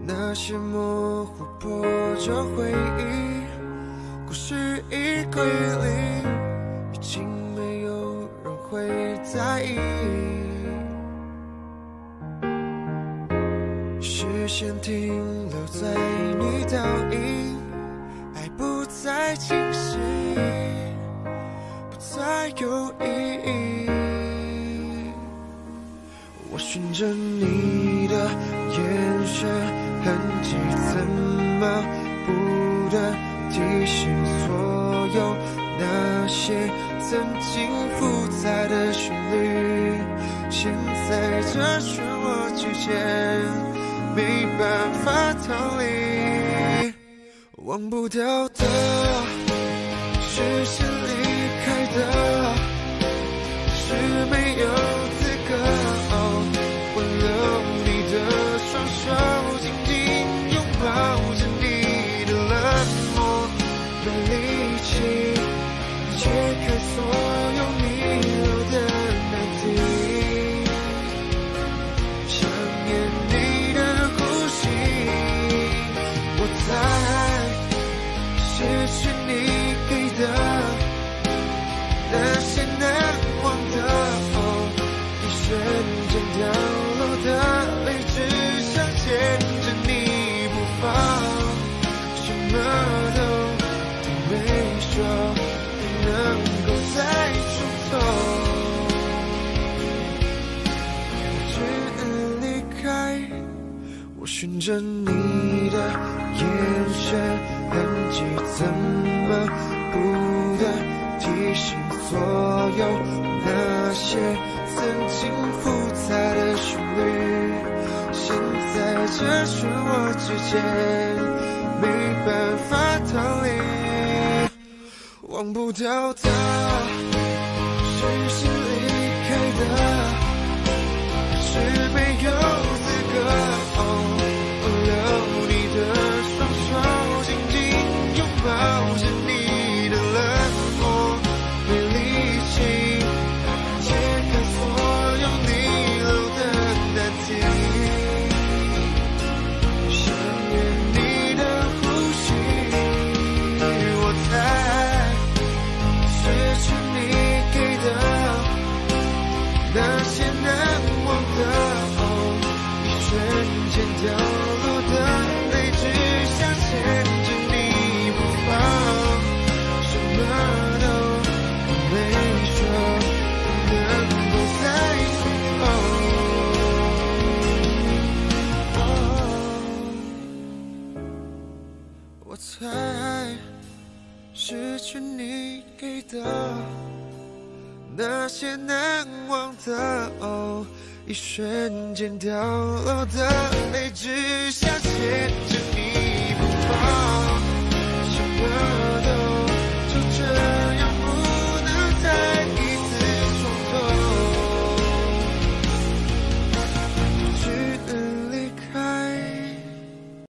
那些模糊破旧回忆，故事已归零，已经没有人会在意。视线停留在你倒影，爱不再清晰，不再有意义。我循着你的眼神痕迹，怎么不的提醒所有那些曾经复杂的旋律，现在这漩涡之间没办法逃离。忘不掉的，是先离开的，是没有资格挽留你的双手，紧紧拥抱着你的冷漠，没力气解开所有逆流的难题。想念你的呼吸，我在失去你给的那些难忘的，一瞬间掉落的泪，只想牵着你不放，什么都没说，不能够再触碰。只离开，我循着你的眼神痕迹，怎么不的提醒所有那些曾经复杂的旋律，现在这漩涡之间没办法逃离。忘不掉的，是先离开的，是没有资格挽留你的双手，紧紧拥抱着你的冷漠，没力气解开所有逆流的难题。想念你的呼吸，我在失去你给的那些难忘的，一瞬间掉落的泪，只想牵着你不放，什么都没说，不能够再触碰。我才失去你给的那些难忘的，一瞬间掉落的泪，只想牵着你不放。